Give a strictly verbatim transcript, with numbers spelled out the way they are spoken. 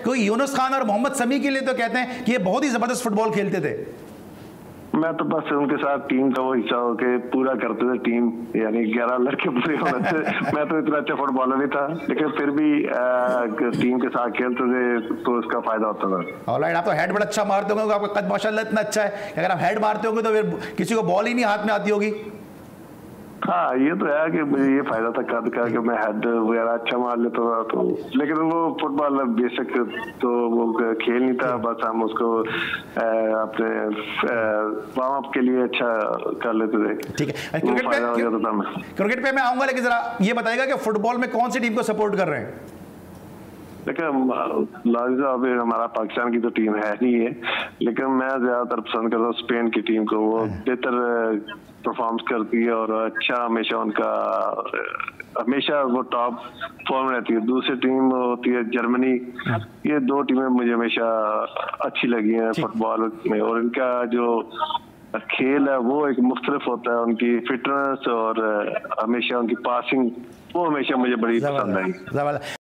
क्योंकि यूनुस खान और मोहम्मद समी के लिए तो कहते हैं कि ये बहुत ही जबरदस्त फुटबॉल खेलते थे। मैं तो बस उनके साथ टीम का वो हिस्सा हो के पूरा करते थे टीम, यानी ग्यारह लड़के पूरे होने थे। मैं तो इतना अच्छा फुटबॉलर नहीं था, लेकिन फिर भी आ, टीम के साथ खेलते थे तो उसका फायदा होता था। ऑलराइट, आप तो हेड बड़ा अच्छा मारते होंगे, आपका कद माशाल्लाह इतना अच्छा है, अगर आप हेड मारते होंगे तो फिर किसी को बॉल ही नहीं हाथ में आती होगी। हाँ, ये तो है कि मुझे ये फायदा था कद का कि मैं हेड वगैरह अच्छा मार लेता था, तो लेकिन वो फुटबॉल बेसिक तो वो खेल नहीं था, बस हम उसको अपने वार्म अप के लिए अच्छा कर लेते थे। ठीक है, क्रिकेट पे क्रिकेट पे मैं आऊंगा, लेकिन जरा ये बताएगा कि फुटबॉल में कौन सी टीम को सपोर्ट कर रहे हैं? देखिए लाजिजा अभी हमारा पाकिस्तान की तो टीम है नहीं है, लेकिन मैं ज्यादातर पसंद करता हूँ स्पेन की टीम को। वो बेहतर परफॉर्म करती है और अच्छा हमेशा उनका हमेशा वो टॉप फॉर्म रहती है। दूसरी टीम होती है जर्मनी। ये दो टीमें मुझे हमेशा अच्छी लगी हैं फुटबॉल में, और इनका जो खेल है वो एक मुख्तलिफ होता है। उनकी फिटनेस और हमेशा उनकी पासिंग वो हमेशा मुझे बड़ी पसंद आई।